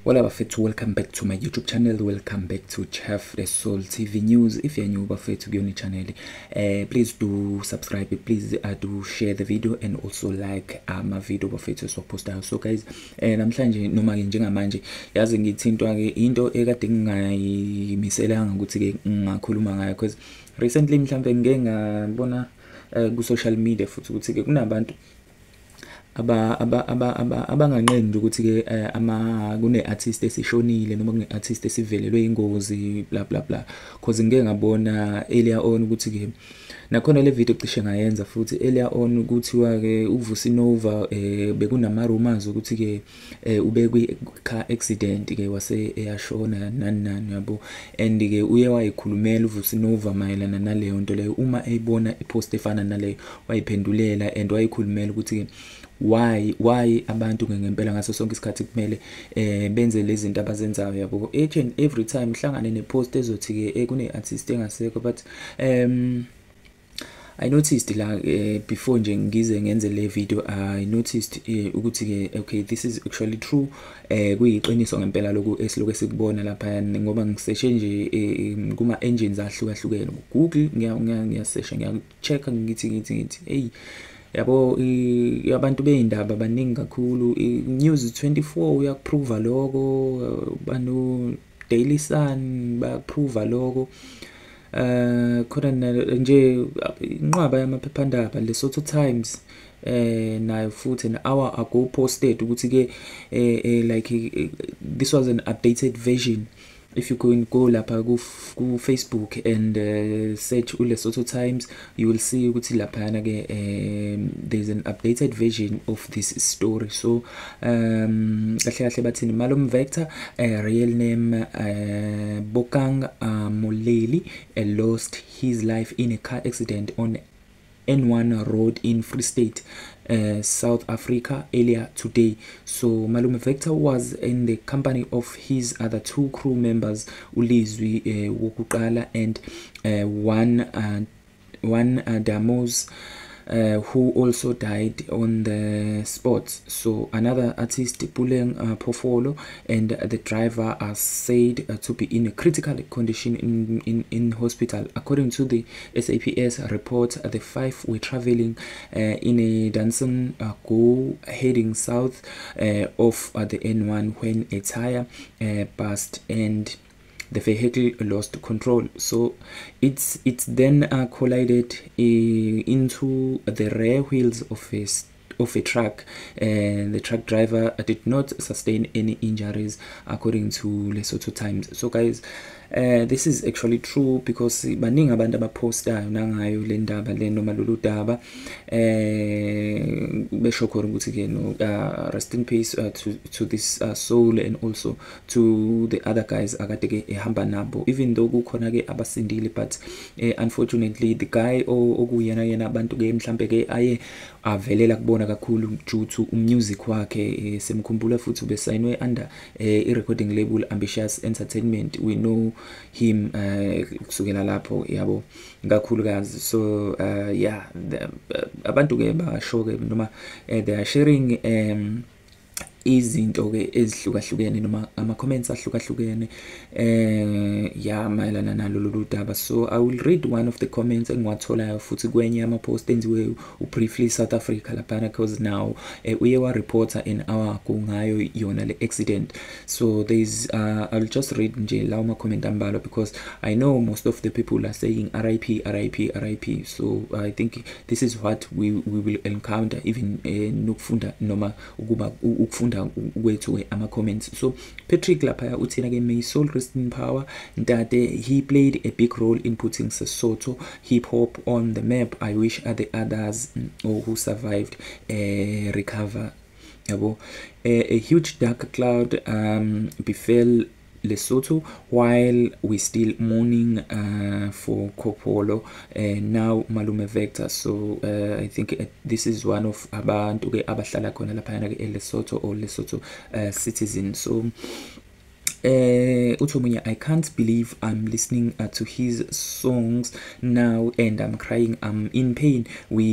Well, Bafethu, welcome back to my YouTube channel. Welcome back to Chef The Soul TV News. If you're new Bafethu on the channel, please do subscribe. Please do share the video and also like my video Bafethu so post out. So guys, namhlanje noma njengamanje yazi ngithi into ekade ngingayimiselanga ukuthi ke ngakhuluma ngayo because recently mhlambe ngeke ngabona ku social media futhi ukuthi ke kunabantu abanganqendi ukuthi ke kune artist esishonile noma kune artist esivelelwe ingozi bla bla bla cause ngeke ngabona earlier on ukuthi ke nakhona le video cishe ngayenza futhi earlier on ukuthiwa ke uVusinova bekunama rumors ukuthi ke ubekwe car accident ke wase eyashona nani yabo and ke uye wayikhulumela uVusinova mayelana naleyo nto leyo uma eyibona ipost efana naleyo wayiphendulela and wayikhulumela ukuthi ke why abantu ngempela ngaso sonke isikhathi kumele benze lezi zinto abazenzayo yabo each and every time mhlangane nepost ezothi ke kune artist engasekho but I noticed la before nje ngize ngenze le video I noticed ukuthi ke okay this is actually true kuyiqiniso ngempela lokho esiloku esikubona lapha ngoba ngiseshe nje kuma engines ahlukahlukene Google ngiyasearch ngiya-check ngithi hey yabo abantu beindaba baningi kakhulu News 24 uyakuprova lokho bano Daily Sun bayakuprova lokho khona nje inqwaba yamaphephandaba Lesotho Times nayo futhi an hour ago posted ukuthi ke like this was an updated version. If you go lapha ku Facebook and search Lesotho Times, you will see ukuthi laphana ke there's an updated version of this story. So kahle kahle bathini Malum Vector real name Bokang Moleli lost his life in a car accident on N1 road in Free State, South Africa earlier today. So Malume Vector was in the company of his other two crew members, Ulizwi Wokuqala and one Damos, who also died on the spot. So another artist Puleng Pofolo and the driver are said to be in a critical condition in hospital. According to the SAPS report, the five were traveling in a Danson go heading south of the N1 when a tire burst and the vehicle lost control. So it's then collided into the rear wheels of a truck, and the truck driver did not sustain any injuries according to Lesotho Times. So guys, this is actually true because baningi abantu abapostayo nangayo le ndaba le noma lolu daba besho khona ukuthi ke no rest in peace to this soul and also to the other guys akade ke ehamba nabo, even though kukhona ke abasindile but unfortunately the guy okuyena yena abantu ke mhlambe ke aye avelela kubona kakhulu due to music wakhe semkhumbula futhi ubesayinwe under a recording label Ambitious Entertainment. We know him kusukela lapho yabo kakhulukazi. So yeah, abantu ke basho ke noma they are sharing izinto ke ezihlukahlukene noma ama comments ahlukahlukene ya mayelana nalolu daba. So I will read one of the comments engiwatholayo futhi kwenye ama post enziwe briefly South Africa lapha because now uye wa reporter in our kungayo yona le accident. So there's I'll just read nje lawo ma comment ambalwa because I know most of the people are saying RIP. So I think this is what we will encounter even nokufunda noma ukuba ukufunda wethu ama comments. So Patrick lapha uthina ke may soul rest in power Ntate, he played a big role in putting Sesotho hip hop on the map. I wish the others who survived recover yabo. A huge dark cloud befell Lesotho while we still mourning for Kopolo now Malume Vector. So I think this is one of abantu ke abahlala khona lapha ke Lesotho or Lesotho citizen. So Utomunya, I can't believe I'm listening to his songs now and I'm crying, I'm in pain.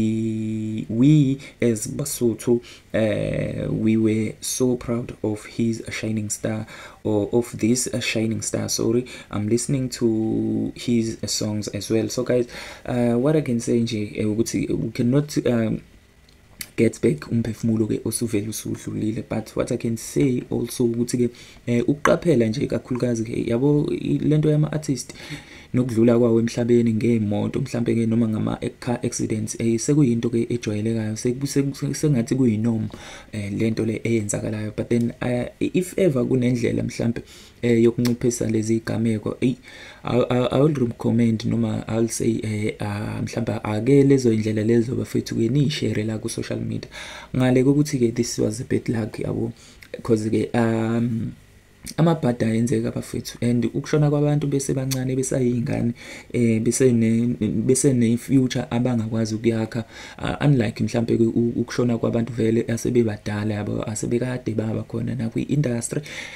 We as Basotho, we were so proud of his shining star, or of this shining star, sorry. I'm listening to his songs as well. So guys, what I can say nje we cannot get back umphefumulo ke osuvela usudlulile, but what I can say also ukuthi ke ukuqaphela nje kakhulukazi ke yabo lento yama artist nokudlula kwawo emhlabeni ngeemoto mhlambe ke noma ngama car accidents sekuyinto ke ejwayelekayo, sengathi kuyinorm lento le eyenzakalayo. But then if ever kunendlela mhlambe yokunciphisa lezi igameko, I will recommend noma I'll say mhlambe ake lezo indlela lezo bafethu ke ni share la ku social media ngale ukuthi ke this was a bad luck yabo, because ke amabhada ayenzeka bafethu, and ukushona kwabantu bese bancane besayingane bese ne future abangakwazi ukuyakha, unlike mhlambe ukushona kwabantu vele asebebadala yabo, asebekade baba khona na kwi industry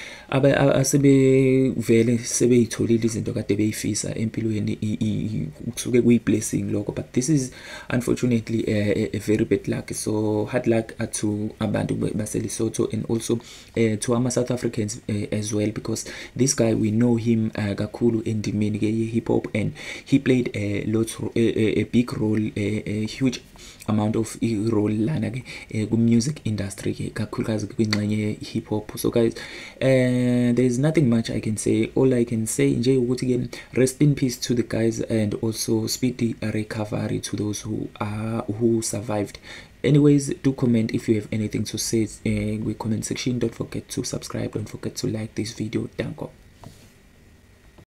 asebe vele sebeyitholile izinto kade beyifisa empilweni, kusuke kuyi blessing lokho. But this is unfortunately a very bad luck, so hard luck to abantu baseLesotho, and also to ama South Africans as well, because this guy we know him kakhulu endimeni ke hip hop, and he played a big role, a huge amount of role lana ke ku music industry ke kakhulukazi kwingxenye hip hop. So guys, there's nothing much I can say. All I can say nje ukuthi ke rest in peace to the guys, and also speedy recovery to those who survived. Anyways, do comment if you have anything to say in the comment section. Don't forget to subscribe, don't forget to like this video. Danko.